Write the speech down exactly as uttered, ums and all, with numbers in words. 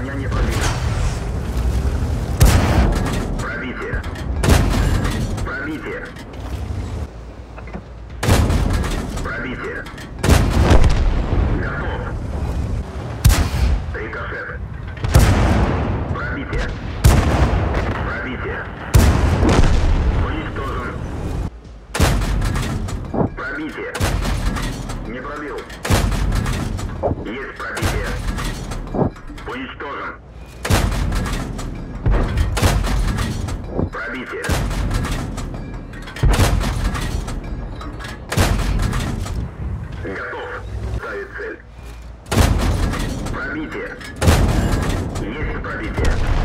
Броня не пробита. Пробитие. Пробитие. Пробитие. Готов. Рикошет. Пробитие. Пробитие. Уничтожен. Пробитие. Не пробил. Есть пробитие. Уничтожен. Пробитие. Готов. Ставит цель. Пробитие. Есть пробитие.